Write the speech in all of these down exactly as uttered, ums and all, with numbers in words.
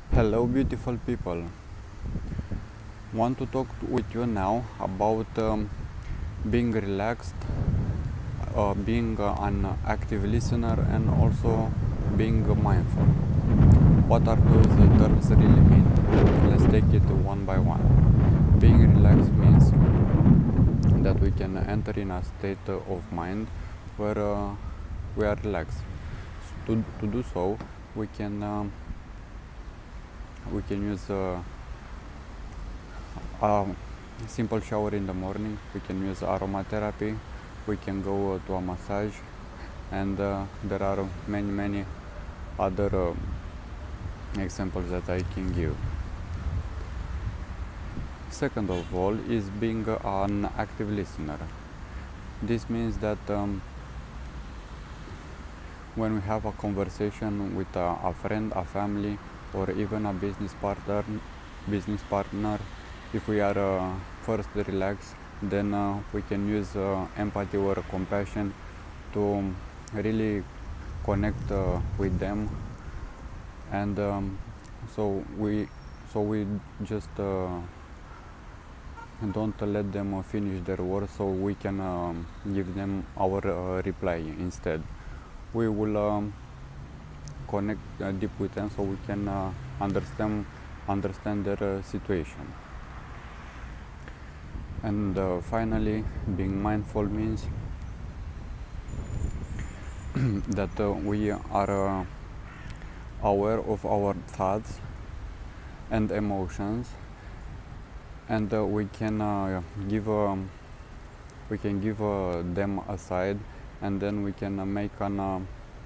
Hello, beautiful people. Want to talk with you now about um, being relaxed, uh, being uh, an active listener, and also being mindful. What are those uh, terms really mean? Let's take it one by one. Being relaxed means that we can enter in a state of mind where uh, we are relaxed. To, to do so, we can um, we can use uh, a simple shower in the morning. We can use aromatherapy. We can go uh, to a massage, and uh, there are many many other uh, examples that I can give. Second of all is being an active listener. This means that um, when we have a conversation with a, a friend, a family, or even a business partner, business partner, if we are uh, first relaxed, then uh, we can use uh, empathy or compassion to really connect uh, with them, and um, so we so we just uh, don't let them uh, finish their words, so we can um, give them our uh, reply instead. We will um, connect uh, deep with them, so we can uh, understand understand their uh, situation. And uh, finally, being mindful means that uh, we are uh, aware of our thoughts and emotions, and uh, we can uh, give um, we can give uh, them aside, and then we can uh, make an uh,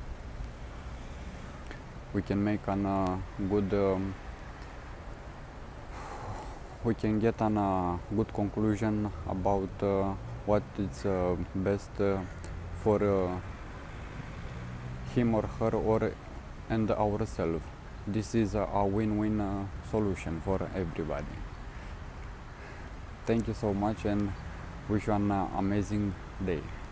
we can make an uh, good um, we can get an uh, good conclusion about uh, what is uh, best uh, for uh, him or her or and ourselves. This is a, a win-win uh, solution for everybody. Thank you so much, and wish you an uh, amazing day.